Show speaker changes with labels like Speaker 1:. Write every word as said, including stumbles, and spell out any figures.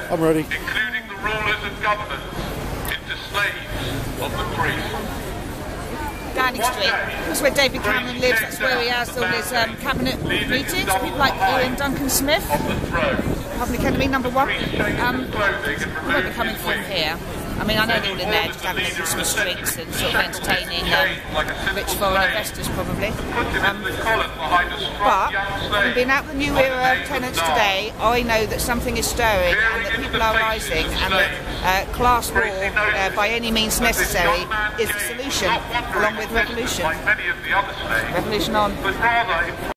Speaker 1: I'm ready.
Speaker 2: Including the rulers and governors, into slaves of the priests.
Speaker 3: Downing Street. That's where David Cameron lives. That's where he has all his um, cabinet meetings. People like Ian Duncan Smith, public enemy number one. Um, he won't be coming from here. I mean, I know they're all in there just having their Christmas drinks and sort of entertaining um, rich foreign investors, probably. Um, but, having been out the New Era tenants today, I know that something is stirring and that people are rising, and that uh, class war, uh, by any means necessary, is the solution, along with revolution. Revolution on.